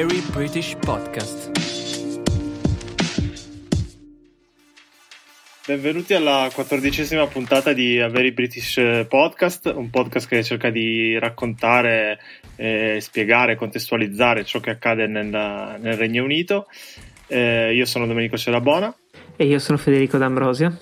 Very British Podcast. Benvenuti alla 14ª puntata di A Very British Podcast, un podcast che cerca di raccontare, spiegare, contestualizzare ciò che accade nel Regno Unito. Io sono Domenico Cerabona. E io sono Federico D'Ambrosio.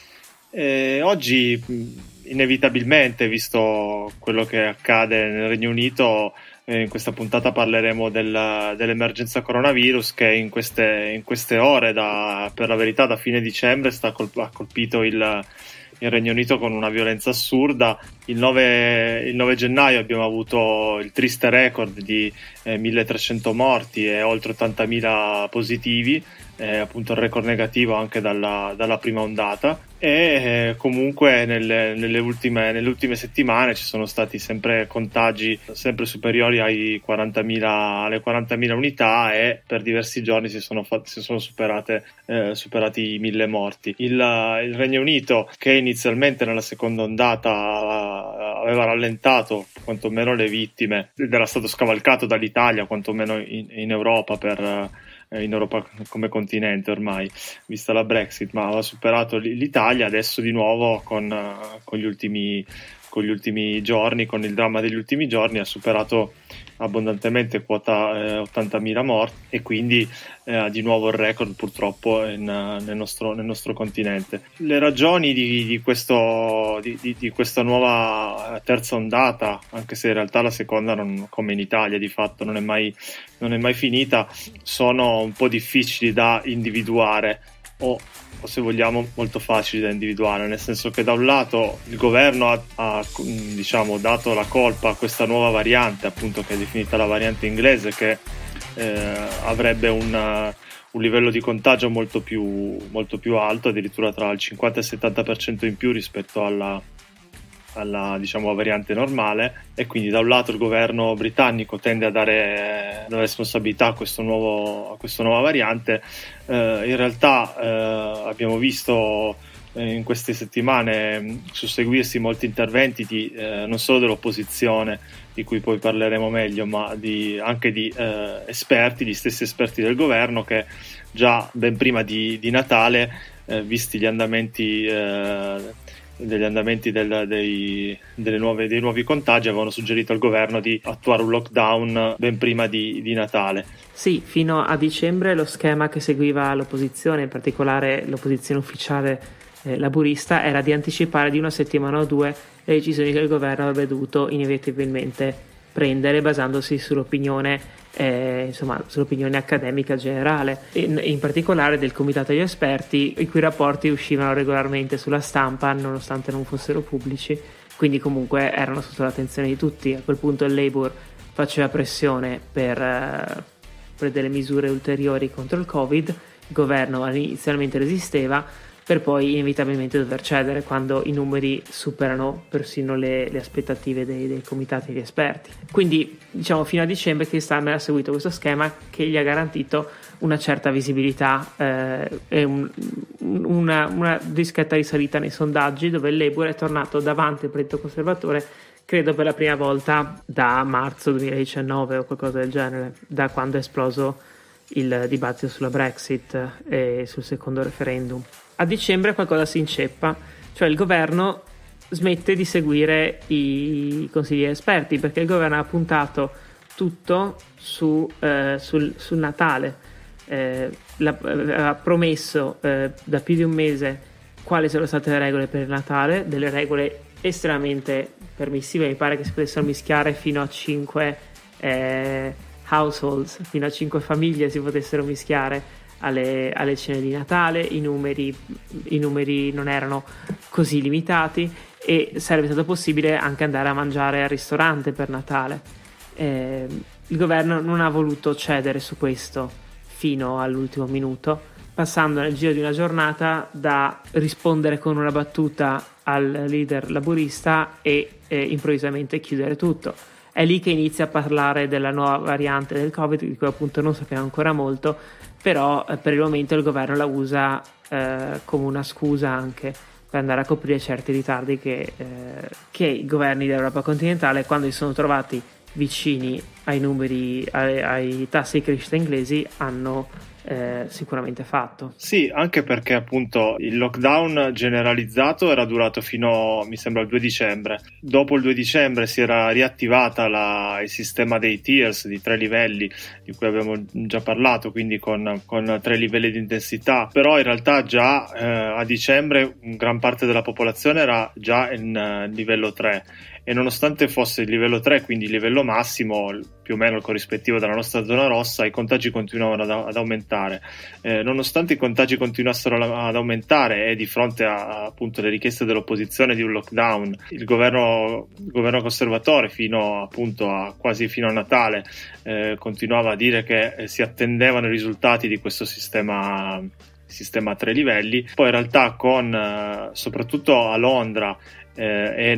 Oggi, inevitabilmente, visto quello che accade nel Regno Unito, in questa puntata parleremo dell'emergenza coronavirus che in queste ore, per la verità da fine dicembre, ha colpito il Regno Unito con una violenza assurda. Il 9 gennaio abbiamo avuto il triste record di 1300 morti e oltre 80.000 positivi, appunto il record negativo anche dalla prima ondata. E comunque nelle ultime settimane ci sono stati sempre contagi sempre superiori alle 40.000 unità, e per diversi giorni si sono superati i 1.000 morti. Il Regno Unito, che inizialmente nella seconda ondata aveva rallentato quantomeno le vittime ed era stato scavalcato dall'Italia, quantomeno in Europa, in Europa come continente ormai, vista la Brexit, ma aveva superato l'Italia. Adesso di nuovo con gli ultimi giorni, con il dramma degli ultimi giorni, ha superato abbondantemente quota 80.000 morti, e quindi di nuovo il record purtroppo nel nostro continente. Le ragioni di questa nuova terza ondata, anche se in realtà la seconda, come in Italia di fatto non è mai finita, sono un po' difficili da individuare, o se vogliamo molto facili da individuare, nel senso che da un lato il governo ha dato la colpa a questa nuova variante, appunto, che è definita la variante inglese, che avrebbe un livello di contagio molto più alto, addirittura tra il 50 e il 70% in più rispetto alla variante normale. E quindi da un lato il governo britannico tende a dare la responsabilità a questa nuova variante. In realtà abbiamo visto in queste settimane susseguirsi molti interventi non solo dell'opposizione, di cui poi parleremo meglio, ma anche di esperti, gli stessi esperti del governo, che già ben prima di Natale, visti gli andamenti dei nuovi contagi, avevano suggerito al governo di attuare un lockdown ben prima di Natale. Sì, fino a dicembre lo schema che seguiva l'opposizione, in particolare l'opposizione ufficiale laburista, era di anticipare di una settimana o due le decisioni che il governo avrebbe dovuto inevitabilmente prendere, basandosi sull'opinione accademica generale, in particolare del comitato degli esperti, i cui rapporti uscivano regolarmente sulla stampa nonostante non fossero pubblici, quindi comunque erano sotto l'attenzione di tutti. A quel punto il Labour faceva pressione per delle misure ulteriori contro il Covid, il governo inizialmente resisteva, per poi inevitabilmente dover cedere quando i numeri superano persino le aspettative dei comitati di esperti. Quindi fino a dicembre Keir Starmer ha seguito questo schema che gli ha garantito una certa visibilità e una discreta risalita nei sondaggi, dove il Labour è tornato davanti al Partito Conservatore, credo per la prima volta da marzo 2019 o qualcosa del genere, da quando è esploso il dibattito sulla Brexit e sul secondo referendum. A dicembre qualcosa si inceppa, cioè il governo smette di seguire i consigli di esperti, perché il governo ha puntato tutto sul Natale. Ha promesso da più di un mese quali sono state le regole per il Natale, delle regole estremamente permissive. Mi pare che si potessero mischiare fino a 5 households, fino a 5 famiglie si potessero mischiare alle cene di Natale. I numeri non erano così limitati e sarebbe stato possibile anche andare a mangiare al ristorante per Natale. Il governo non ha voluto cedere su questo fino all'ultimo minuto, passando nel giro di una giornata da rispondere con una battuta al leader laburista e improvvisamente chiudere tutto. È lì che inizia a parlare della nuova variante del Covid, di cui appunto non sappiamo ancora molto, però per il momento il governo la usa come una scusa anche per andare a coprire certi ritardi che i governi dell'Europa continentale, quando si sono trovati vicini ai numeri, ai tassi di crescita inglesi hanno sicuramente fatto. Sì, anche perché appunto il lockdown generalizzato era durato fino, mi sembra, il 2 dicembre. Dopo il 2 dicembre si era riattivata il sistema dei tiers di 3 livelli di cui abbiamo già parlato, quindi con 3 livelli di intensità, però in realtà già a dicembre gran parte della popolazione era già in livello 3. E nonostante fosse il livello 3, quindi il livello massimo, più o meno il corrispettivo della nostra zona rossa, i contagi continuavano ad aumentare. Nonostante i contagi continuassero ad aumentare e di fronte a appunto le richieste dell'opposizione di un lockdown, il governo conservatore quasi fino a Natale continuava a dire che si attendevano i risultati di questo sistema a 3 livelli. Poi in realtà soprattutto a Londra e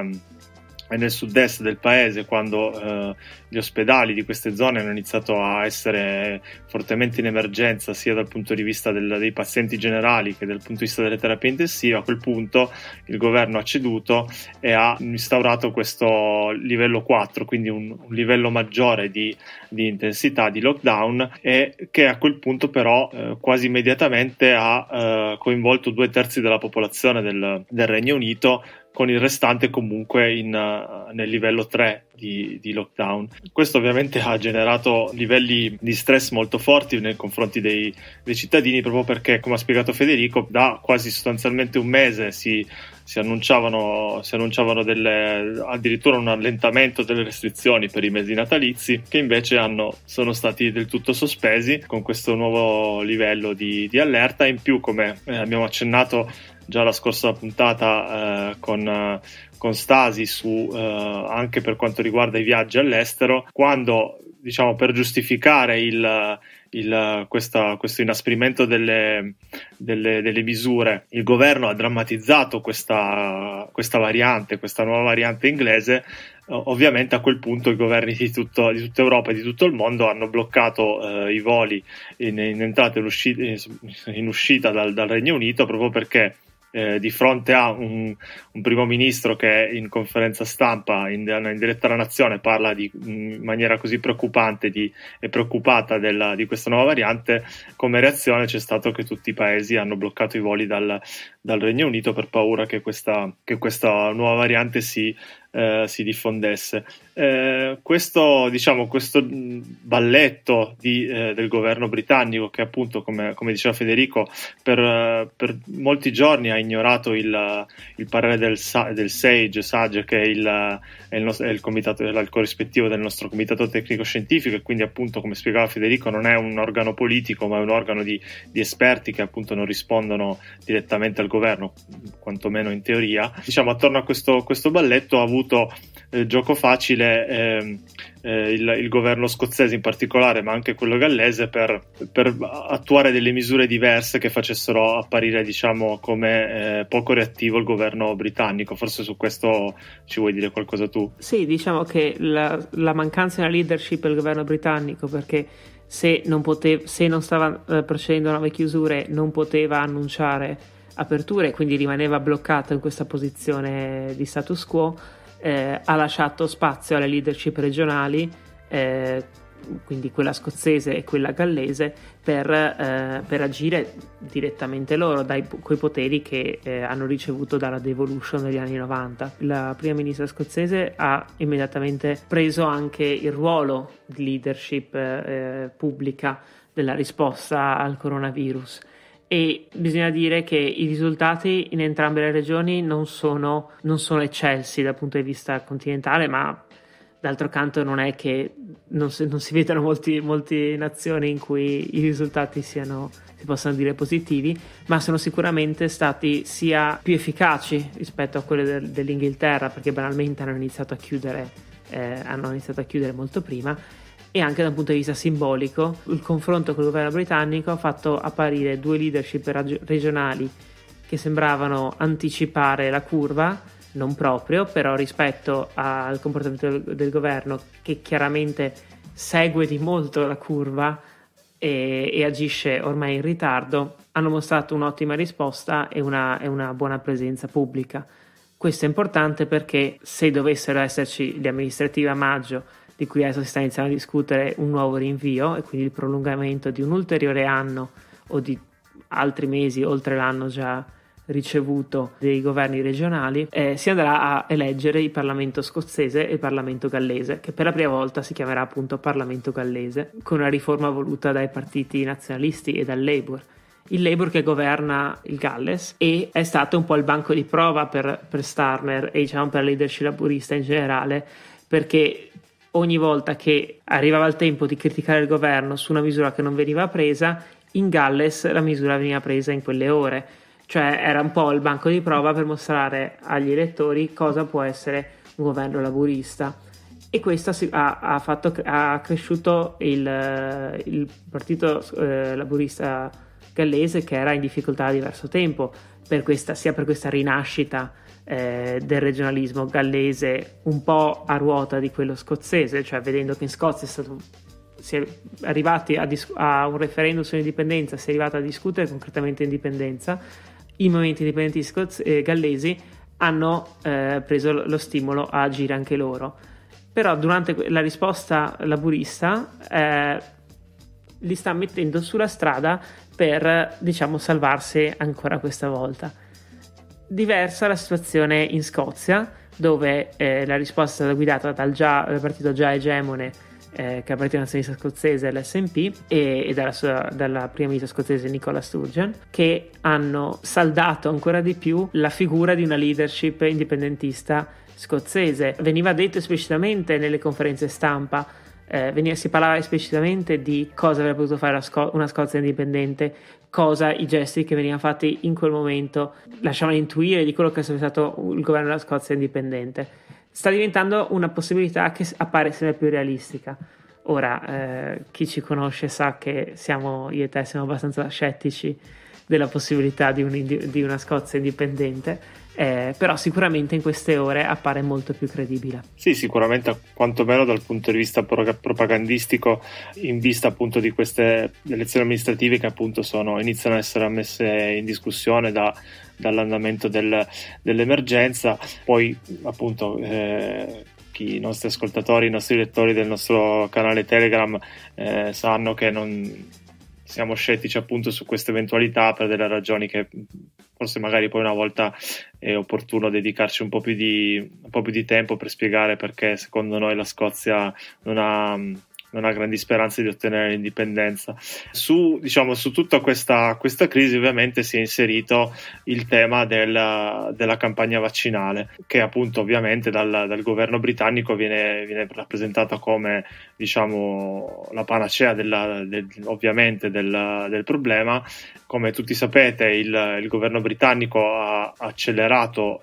nel sud-est del paese, quando gli ospedali di queste zone hanno iniziato a essere fortemente in emergenza sia dal punto di vista dei pazienti generali che dal punto di vista delle terapie intensive, a quel punto il governo ha ceduto e ha instaurato questo livello 4, quindi un livello maggiore di intensità di lockdown, e che a quel punto però quasi immediatamente ha coinvolto 2/3 della popolazione del Regno Unito, con il restante comunque nel livello 3 di lockdown. Questo ovviamente ha generato livelli di stress molto forti nei confronti dei cittadini, proprio perché, come ha spiegato Federico, da quasi sostanzialmente un mese si annunciavano addirittura un allentamento delle restrizioni per i mesi natalizi, che invece sono stati del tutto sospesi con questo nuovo livello di allerta. In più, come abbiamo accennato già la scorsa puntata con Stasi anche per quanto riguarda i viaggi all'estero, quando per giustificare questo inasprimento delle misure, il governo ha drammatizzato questa nuova variante inglese. Ovviamente a quel punto i governi di tutta Europa e di tutto il mondo hanno bloccato i voli in entrata e in uscita dal Regno Unito, proprio perché di fronte a un primo ministro che in conferenza stampa in diretta alla nazione parla in maniera così preoccupante e preoccupata di questa nuova variante, come reazione c'è stato che tutti i paesi hanno bloccato i voli dal Regno Unito per paura che questa nuova variante si diffondesse. Questo balletto del governo britannico, che appunto come diceva Federico per molti giorni ha ignorato il parere del SAGE, che è il comitato, il corrispettivo del nostro comitato tecnico scientifico, e quindi appunto, come spiegava Federico, non è un organo politico ma è un organo di esperti che appunto non rispondono direttamente al governo, quantomeno in teoria. Attorno a questo balletto ha avuto gioco facile il governo scozzese in particolare, ma anche quello gallese, per attuare delle misure diverse che facessero apparire come poco reattivo il governo britannico. Forse su questo ci vuoi dire qualcosa tu? Sì, diciamo che la mancanza di leadership del governo britannico, perché se non stava procedendo a nuove chiusure non poteva annunciare aperture, quindi rimaneva bloccato in questa posizione di status quo. Ha lasciato spazio alle leadership regionali, quindi quella scozzese e quella gallese, per agire direttamente loro quei poteri che hanno ricevuto dalla devolution negli anni 90. La prima ministra scozzese ha immediatamente preso anche il ruolo di leadership pubblica della risposta al coronavirus. E bisogna dire che i risultati in entrambe le regioni non sono eccelsi dal punto di vista continentale, ma d'altro canto non è che non si vedano molte nazioni in cui i risultati si possano dire positivi, ma sono sicuramente stati sia più efficaci rispetto a quelli dell'Inghilterra, perché banalmente hanno iniziato a chiudere molto prima. E anche da un punto di vista simbolico, il confronto con il governo britannico ha fatto apparire due leadership regionali che sembravano anticipare la curva, non proprio, però rispetto al comportamento del governo, che chiaramente segue di molto la curva e agisce ormai in ritardo, hanno mostrato un'ottima risposta e una buona presenza pubblica. Questo è importante perché se dovessero esserci le amministrative a maggio di cui adesso si sta iniziando a discutere un nuovo rinvio e quindi il prolungamento di un ulteriore anno o di altri mesi oltre l'anno già ricevuto dei governi regionali, si andrà a eleggere il Parlamento scozzese e il Parlamento gallese, che per la prima volta si chiamerà appunto Parlamento gallese, con una riforma voluta dai partiti nazionalisti e dal Labour. Il Labour che governa il Galles e è stato un po' il banco di prova per Starmer e diciamo per la leadership laburista in generale, perché ogni volta che arrivava il tempo di criticare il governo su una misura che non veniva presa, in Galles la misura veniva presa in quelle ore. Cioè era un po' il banco di prova per mostrare agli elettori cosa può essere un governo laburista, e questo ha cresciuto il partito laburista gallese, che era in difficoltà da diverso tempo sia per questa rinascita del regionalismo gallese un po' a ruota di quello scozzese, cioè vedendo che in Scozia si è arrivati a un referendum sull'indipendenza, si è arrivati a discutere concretamente l'indipendenza. I movimenti indipendentisti gallesi hanno preso lo stimolo a agire anche loro, però durante la risposta laburista li sta mettendo sulla strada per, diciamo, salvarsi ancora questa volta. Diversa la situazione in Scozia, dove la risposta è stata guidata dal partito già egemone, che è il Partito Nazionalista Scozzese, l'SNP, e dalla prima ministra scozzese Nicola Sturgeon, che hanno saldato ancora di più la figura di una leadership indipendentista scozzese. Veniva detto esplicitamente nelle conferenze stampa, si parlava esplicitamente di cosa avrebbe potuto fare una Scozia indipendente, i gesti che venivano fatti in quel momento lasciavano intuire di quello che sarebbe stato il governo della Scozia indipendente. Sta diventando una possibilità che appare sempre più realistica. Ora, chi ci conosce sa che io e te siamo abbastanza scettici della possibilità di una Scozia indipendente, però sicuramente in queste ore appare molto più credibile. Sì, sicuramente, quantomeno dal punto di vista propagandistico, in vista appunto di queste elezioni amministrative che appunto iniziano a essere messe in discussione dall'andamento dell'emergenza. Poi appunto i nostri ascoltatori, i nostri lettori del nostro canale Telegram sanno che non siamo scettici appunto su queste eventualità, per delle ragioni che forse magari poi una volta è opportuno dedicarci un po' più di tempo per spiegare perché secondo noi la Scozia non ha grandi speranze di ottenere l'indipendenza. Su tutta questa crisi ovviamente si è inserito il tema della campagna vaccinale, che appunto ovviamente dal governo britannico viene rappresentata come, diciamo, la panacea ovviamente del problema. Come tutti sapete, il governo britannico ha accelerato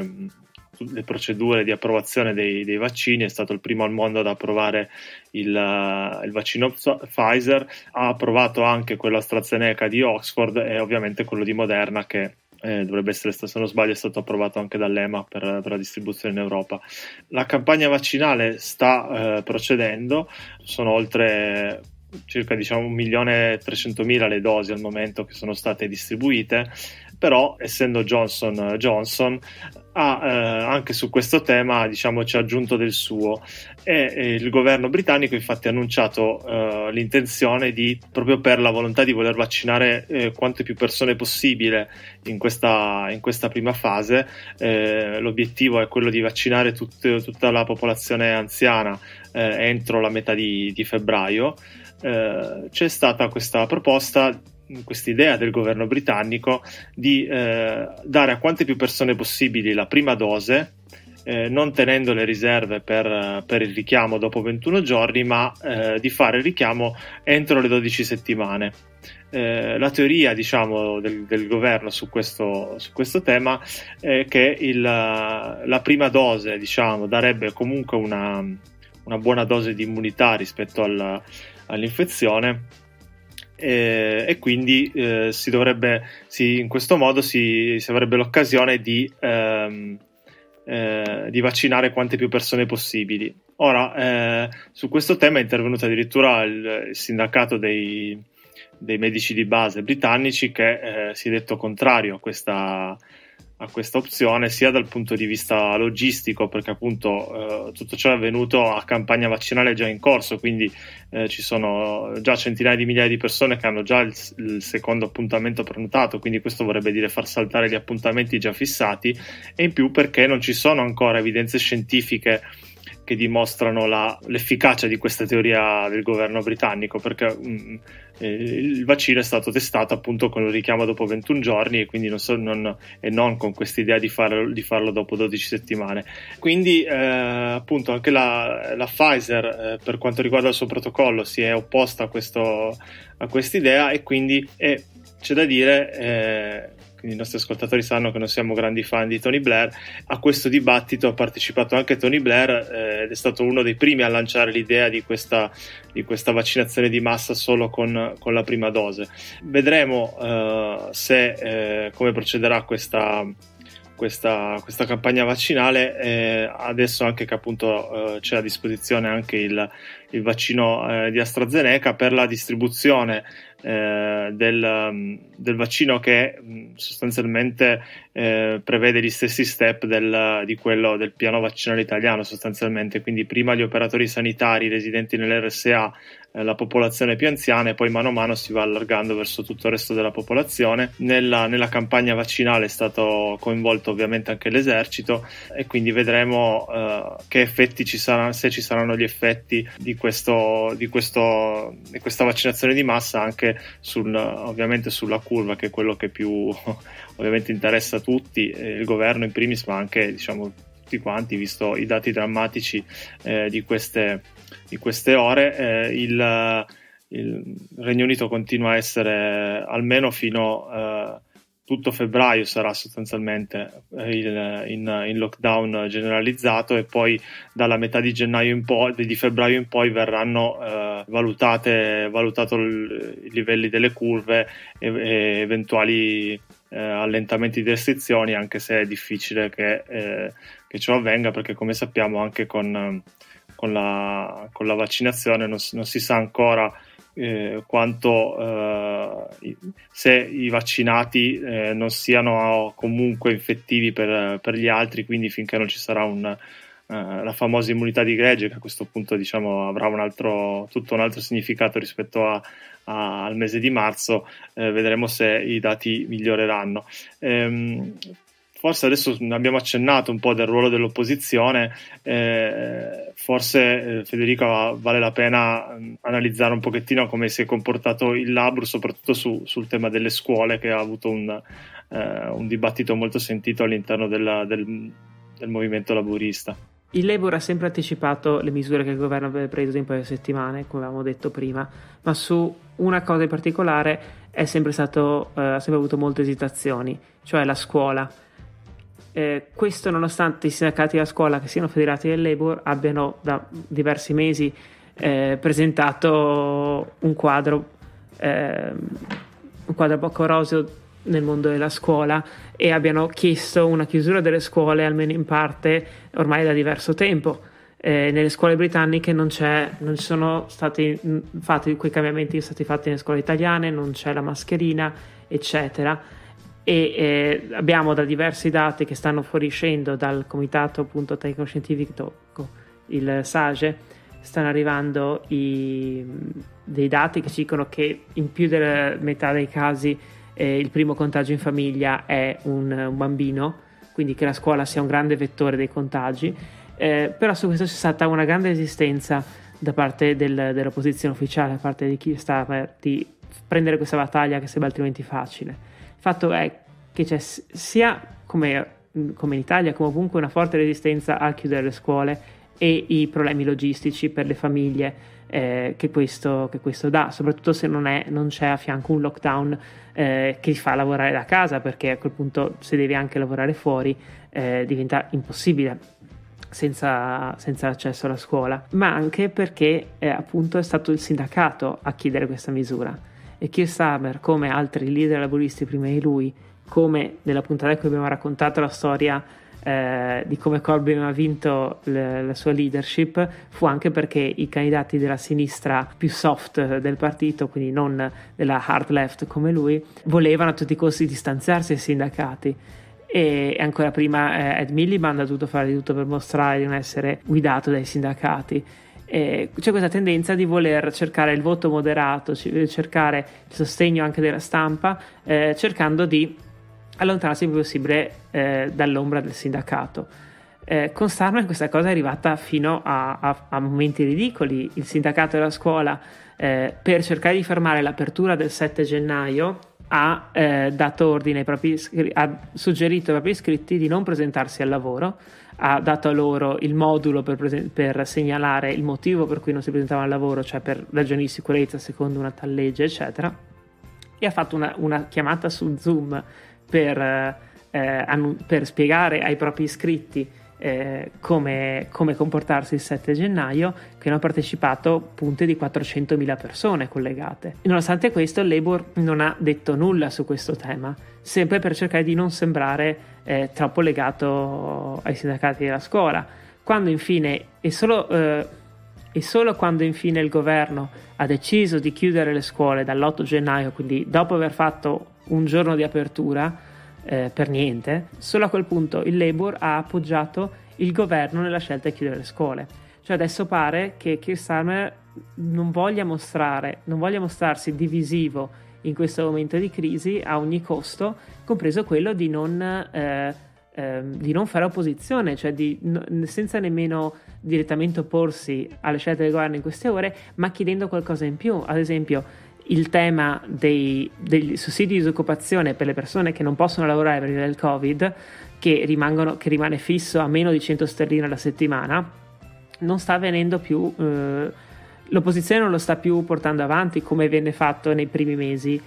le procedure di approvazione dei vaccini, è stato il primo al mondo ad approvare il vaccino Pfizer, ha approvato anche quello AstraZeneca di Oxford e ovviamente quello di Moderna, che dovrebbe essere, se non sbaglio, è stato approvato anche dall'EMA per la distribuzione in Europa. La campagna vaccinale sta procedendo, sono oltre circa 1.300.000 le dosi al momento che sono state distribuite, però essendo Johnson anche su questo tema, diciamo, ci ha aggiunto del suo, e il governo britannico infatti ha annunciato l'intenzione proprio per la volontà di voler vaccinare quante più persone possibile in questa prima fase. L'obiettivo è quello di vaccinare tutta la popolazione anziana entro la metà di febbraio. C'è stata questa proposta, questa idea del governo britannico di dare a quante più persone possibili la prima dose, non tenendo le riserve per il richiamo dopo 21 giorni, ma di fare il richiamo entro le 12 settimane. La teoria, diciamo, del governo su questo tema è che la prima dose, diciamo, darebbe comunque una buona dose di immunità rispetto all'infezione, e quindi in questo modo si avrebbe l'occasione di vaccinare quante più persone possibili. Ora, su questo tema è intervenuto addirittura il sindacato dei medici di base britannici, che si è detto contrario a questa opzione, sia dal punto di vista logistico, perché appunto tutto ciò è avvenuto a campagna vaccinale già in corso, quindi ci sono già centinaia di migliaia di persone che hanno già il secondo appuntamento prenotato, quindi questo vorrebbe dire far saltare gli appuntamenti già fissati, e in più perché non ci sono ancora evidenze scientifiche che dimostrano l'efficacia di questa teoria del governo britannico, perché il vaccino è stato testato appunto con il richiamo dopo 21 giorni e quindi non con questa idea di farlo dopo 12 settimane. Quindi appunto anche la Pfizer per quanto riguarda il suo protocollo si è opposta a questa idea, e quindi c'è da dire, quindi i nostri ascoltatori sanno che non siamo grandi fan di Tony Blair, a questo dibattito ha partecipato anche Tony Blair ed è stato uno dei primi a lanciare l'idea di questa vaccinazione di massa solo con la prima dose. Vedremo come procederà questa campagna vaccinale, adesso anche che appunto c'è a disposizione anche il vaccino di AstraZeneca per la distribuzione del vaccino, che sostanzialmente prevede gli stessi step di quello del piano vaccinale italiano sostanzialmente, quindi prima gli operatori sanitari residenti nell'RSA, la popolazione più anziana, e poi mano a mano si va allargando verso tutto il resto della popolazione. Nella campagna vaccinale è stato coinvolto ovviamente anche l'esercito, e quindi vedremo che effetti ci saranno, se ci saranno gli effetti di questa vaccinazione di massa anche ovviamente sulla curva, che è quello che più ovviamente interessa a tutti, il governo in primis, ma anche diciamo tutti quanti, visto i dati drammatici di queste ore. Il Regno Unito continua a essere, almeno fino a tutto febbraio, sarà sostanzialmente in lockdown generalizzato, e poi dalla metà di febbraio in poi verranno valutato i livelli delle curve e eventuali allentamenti di restrizioni, anche se è difficile che ciò avvenga, perché come sappiamo anche con la vaccinazione non si sa ancora quanto se i vaccinati non siano comunque infettivi per gli altri, quindi finché non ci sarà la famosa immunità di gregge, che a questo punto diciamo avrà tutto un altro significato rispetto al mese di marzo, vedremo se i dati miglioreranno. Forse adesso abbiamo accennato un po' del ruolo dell'opposizione, forse Federico vale la pena analizzare un pochettino come si è comportato il Labour, soprattutto sul tema delle scuole, che ha avuto un dibattito molto sentito all'interno del movimento laburista. Il Labour ha sempre anticipato le misure che il governo aveva preso in un paio di settimane, come avevamo detto prima, ma su una cosa in particolare ha sempre avuto molte esitazioni, cioè la scuola. Questo nonostante i sindacati della scuola, che siano federati del Labour, abbiano da diversi mesi presentato un quadro poco roseo nel mondo della scuola, e abbiano chiesto una chiusura delle scuole almeno in parte ormai da diverso tempo. Nelle scuole britanniche non sono stati fatti quei cambiamenti che sono stati fatti nelle scuole italiane, non c'è la mascherina, eccetera. E abbiamo da diversi dati che stanno fuoriuscendo dal comitato appunto tecnico-scientifico, il SAGE, stanno arrivando dei dati che ci dicono che in più della metà dei casi il primo contagio in famiglia è un bambino, quindi che la scuola sia un grande vettore dei contagi, però su questo c'è stata una grande resistenza da parte dell'opposizione ufficiale, da parte di chi sta di prendere questa battaglia che sembra altrimenti facile. Il fatto è che c'è sia come in Italia come ovunque una forte resistenza a chiudere le scuole e i problemi logistici per le famiglie che questo dà, soprattutto se non c'è a fianco un lockdown che ti fa lavorare da casa, perché a quel punto se devi anche lavorare fuori diventa impossibile senza l'accesso alla scuola, ma anche perché appunto è stato il sindacato a chiedere questa misura. E Keir Starmer, come altri leader laburisti prima di lui, come nella puntata in cui abbiamo raccontato la storia di come Corbyn ha vinto la sua leadership, fu anche perché i candidati della sinistra più soft del partito, quindi non della hard left come lui, volevano a tutti i costi distanziarsi dai sindacati, e ancora prima Ed Miliband ha dovuto fare di tutto per mostrare di non essere guidato dai sindacati. C'è questa tendenza di voler cercare il voto moderato, cercare il sostegno anche della stampa, cercando di allontanarsi il più possibile dall'ombra del sindacato. Con Starmer questa cosa è arrivata fino a momenti ridicoli. Il sindacato della scuola, per cercare di fermare l'apertura del 7 gennaio, ha dato ordine ha suggerito ai propri iscritti di non presentarsi al lavoro, ha dato a loro il modulo per segnalare il motivo per cui non si presentavano al lavoro, cioè per ragioni di sicurezza secondo una tal legge, eccetera, e ha fatto una chiamata su Zoom per spiegare ai propri iscritti come comportarsi il 7 gennaio, che hanno partecipato punte di 400.000 persone collegate. Nonostante questo, il Labour non ha detto nulla su questo tema, sempre per cercare di non sembrare troppo legato ai sindacati della scuola. Quando infine e solo quando infine il governo ha deciso di chiudere le scuole dall'8 gennaio, quindi dopo aver fatto un giorno di apertura per niente, solo a quel punto il Labour ha appoggiato il governo nella scelta di chiudere le scuole. Cioè adesso pare che Keir Starmer non voglia mostrarsi divisivo in questo momento di crisi a ogni costo, compreso quello di non fare opposizione, cioè senza nemmeno direttamente opporsi alle scelte del governo in queste ore, ma chiedendo qualcosa in più. Ad esempio, il tema degli sussidi di disoccupazione per le persone che non possono lavorare per via del Covid, che rimane fisso a meno di 100 sterline alla settimana, non sta avvenendo più, l'opposizione non lo sta più portando avanti come venne fatto nei primi mesi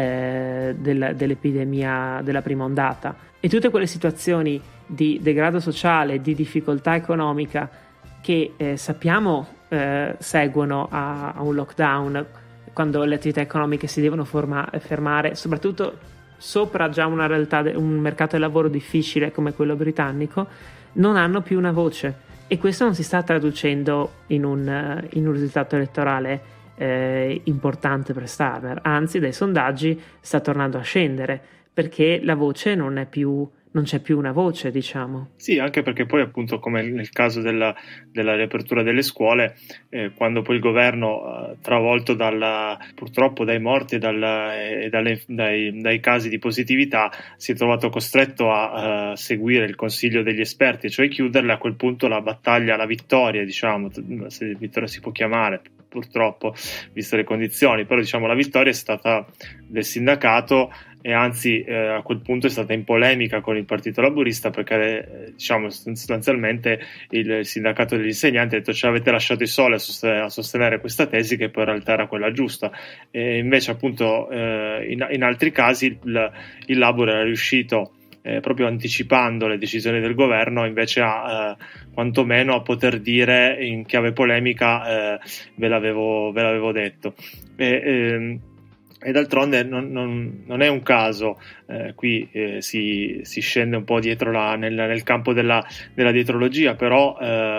dell'epidemia, della prima ondata. E tutte quelle situazioni di degrado sociale, di difficoltà economica che sappiamo seguono a un lockdown, quando le attività economiche si devono fermare, soprattutto sopra già una realtà, un mercato del lavoro difficile come quello britannico, non hanno più una voce, e questo non si sta traducendo in un risultato elettorale importante per Starmer, anzi dai sondaggi sta tornando a scendere, perché la voce non c'è più una voce, diciamo. Sì, anche perché poi appunto, come nel caso della riapertura delle scuole, quando poi il governo, travolto purtroppo dai morti e dai casi di positività, si è trovato costretto a seguire il consiglio degli esperti, cioè chiuderle, a quel punto la vittoria, diciamo, se vittoria si può chiamare, purtroppo, viste le condizioni, però diciamo la vittoria è stata del sindacato, e anzi a quel punto è stata in polemica con il Partito Laburista, perché diciamo sostanzialmente il sindacato degli insegnanti ha detto: ci avete lasciato i soli a sostenere questa tesi, che poi in realtà era quella giusta, e invece appunto in altri casi il Labour era riuscito, proprio anticipando le decisioni del governo, invece quantomeno a poter dire in chiave polemica ve l'avevo detto. E d'altronde non è un caso, qui si scende un po' dietro nel campo della dietrologia, però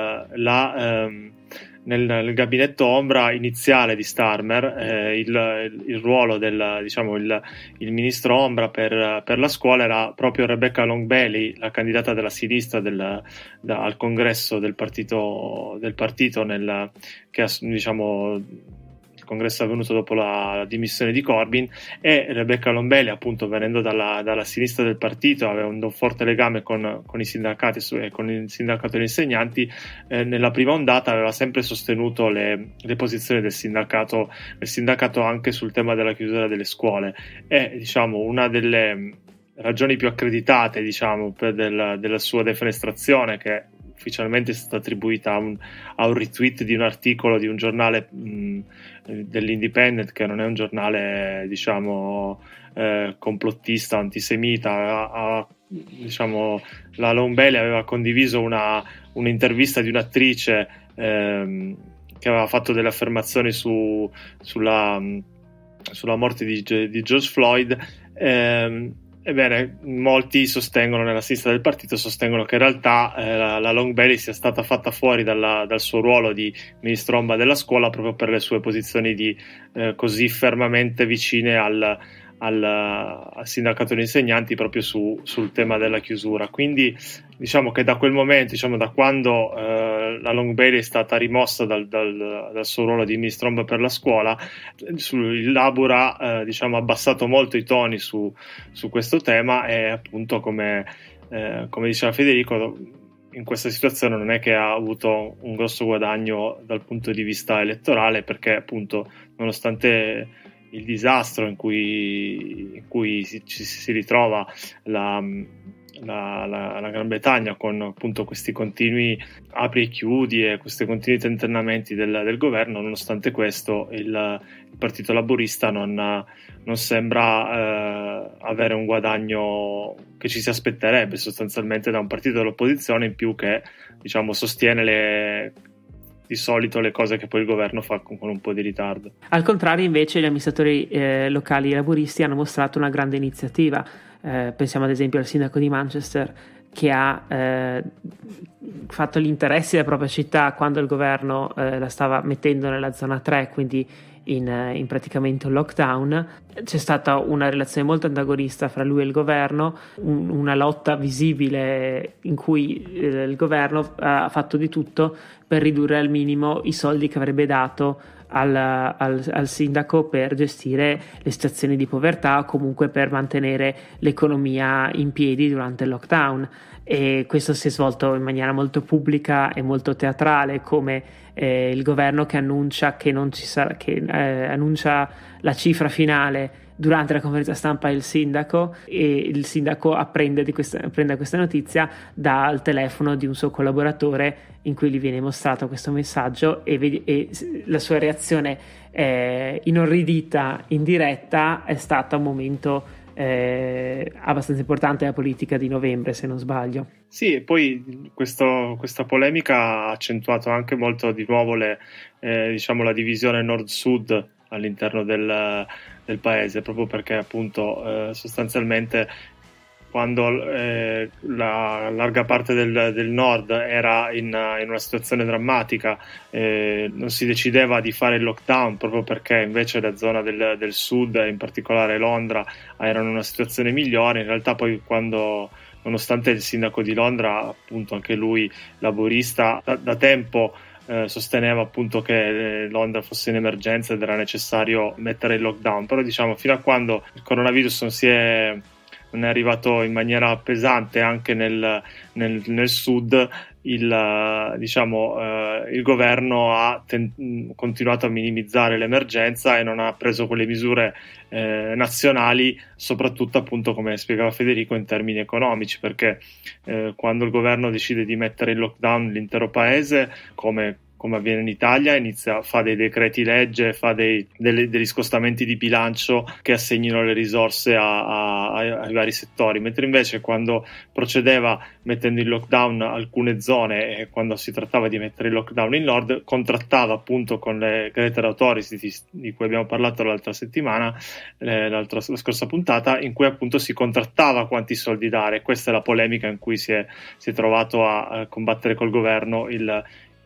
nel gabinetto ombra iniziale di Starmer, il ruolo il ministro ombra per la scuola era proprio Rebecca Long Bailey, la candidata della sinistra al congresso del partito che diciamo il congresso è avvenuto dopo la dimissione di Corbyn, e Rebecca Long Bailey, appunto, venendo dalla sinistra del partito, aveva un forte legame con i sindacati e con il sindacato degli insegnanti. Nella prima ondata aveva sempre sostenuto le posizioni del sindacato anche sul tema della chiusura delle scuole, e diciamo una delle ragioni più accreditate, diciamo, della sua defenestrazione, che ufficialmente è stata attribuita a un retweet di un articolo di un giornale dell'Independent, che non è un giornale, diciamo, complottista, antisemita. Diciamo, la Long Bailey aveva condiviso un'intervista di un'attrice che aveva fatto delle affermazioni sulla morte di George Floyd. Ebbene, molti nella sinistra del partito sostengono che in realtà la Long Bailey sia stata fatta fuori dal suo ruolo di ministro ombra della scuola proprio per le sue posizioni così fermamente vicine al sindacato degli insegnanti proprio sul tema della chiusura. Quindi diciamo che da quel momento, diciamo da quando la Long Bailey è stata rimossa dal suo ruolo di ministro per la scuola, il Labour ha diciamo abbassato molto i toni su questo tema, e appunto come diceva Federico, in questa situazione non è che ha avuto un grosso guadagno dal punto di vista elettorale, perché appunto nonostante il disastro in cui si ritrova la Gran Bretagna, con appunto questi continui apri e chiudi e questi continui tentennamenti del governo, nonostante questo il partito laburista non sembra avere un guadagno che ci si aspetterebbe sostanzialmente da un partito dell'opposizione, in più che diciamo sostiene di solito le cose che poi il governo fa con un po' di ritardo. Al contrario, invece, gli amministratori locali laburisti hanno mostrato una grande iniziativa. Pensiamo ad esempio al sindaco di Manchester, che ha fatto gli interessi della propria città quando il governo la stava mettendo nella zona 3, quindi in praticamente un lockdown. C'è stata una relazione molto antagonista fra lui e il governo, una lotta visibile in cui il governo ha fatto di tutto per ridurre al minimo i soldi che avrebbe dato al sindaco per gestire le situazioni di povertà, o comunque per mantenere l'economia in piedi durante il lockdown. E questo si è svolto in maniera molto pubblica e molto teatrale, come il governo che annuncia che non ci sarà, annuncia la cifra finale durante la conferenza stampa del sindaco, e il sindaco apprende questa notizia dal telefono di un suo collaboratore, in cui gli viene mostrato questo messaggio, e la sua reazione inorridita in diretta è stata un momento abbastanza importante della politica di novembre, se non sbaglio. Sì, e poi questa polemica ha accentuato anche molto di nuovo diciamo la divisione nord-sud all'interno del paese, proprio perché appunto sostanzialmente quando la larga parte del nord era in una situazione drammatica, non si decideva di fare il lockdown, proprio perché invece la zona del sud, in particolare Londra, erano in una situazione migliore. In realtà poi nonostante il sindaco di Londra, appunto anche lui laburista, da tempo sosteneva appunto che Londra fosse in emergenza ed era necessario mettere il lockdown, però diciamo fino a quando il coronavirus non è arrivato in maniera pesante anche nel sud, il governo ha continuato a minimizzare l'emergenza e non ha preso quelle misure nazionali, soprattutto appunto, come spiegava Federico, in termini economici, perché quando il governo decide di mettere in lockdown l'intero paese, come avviene in Italia, fa dei decreti legge, fa degli scostamenti di bilancio che assegnino le risorse ai vari settori, mentre invece quando procedeva mettendo in lockdown alcune zone, e quando si trattava di mettere il lockdown in nord, contrattava appunto con le Greater Authority di cui abbiamo parlato l'altra settimana, la scorsa puntata, in cui appunto si contrattava quanti soldi dare. Questa è la polemica in cui si è trovato a combattere col governo il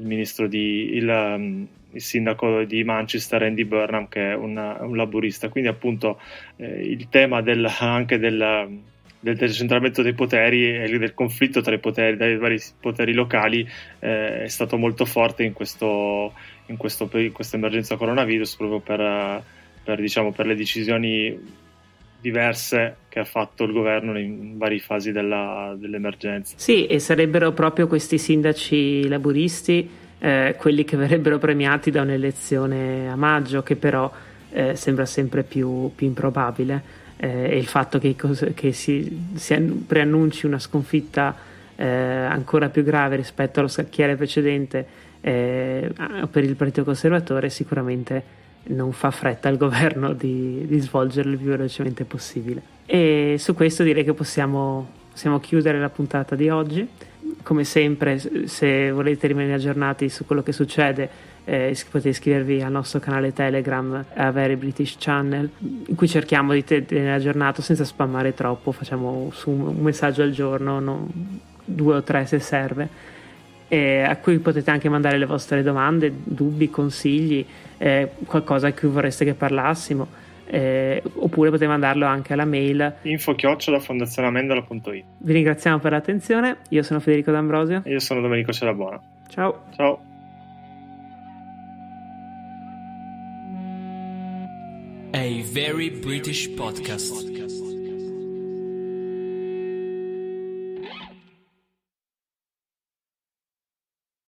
sindaco di Manchester, Andy Burnham, che è un laburista. Quindi appunto il tema anche del decentramento dei poteri e del conflitto tra dai vari poteri locali è stato molto forte in questa emergenza coronavirus, proprio per le decisioni diverse che ha fatto il governo in varie fasi dell'emergenza. Sì, e sarebbero proprio questi sindaci laburisti quelli che verrebbero premiati da un'elezione a maggio, che però sembra sempre più improbabile, e il fatto che si preannunci una sconfitta ancora più grave rispetto allo scacchiere precedente per il Partito Conservatore sicuramente non fa fretta al governo di svolgerlo il più velocemente possibile. E su questo direi che possiamo chiudere la puntata di oggi. Come sempre, se volete rimanere aggiornati su quello che succede, potete iscrivervi al nostro canale Telegram, a Very British Channel, in cui cerchiamo di tenere aggiornato senza spammare troppo. Facciamo su un messaggio al giorno, 2 o 3 se serve, a cui potete anche mandare le vostre domande, dubbi, consigli, qualcosa a cui vorreste che parlassimo. oppure potete mandarlo anche alla mail info@fondazioneamendola.it. Vi ringraziamo per l'attenzione. Io sono Federico D'Ambrosio e io sono Domenico Celabona. Ciao. A Very British Podcast.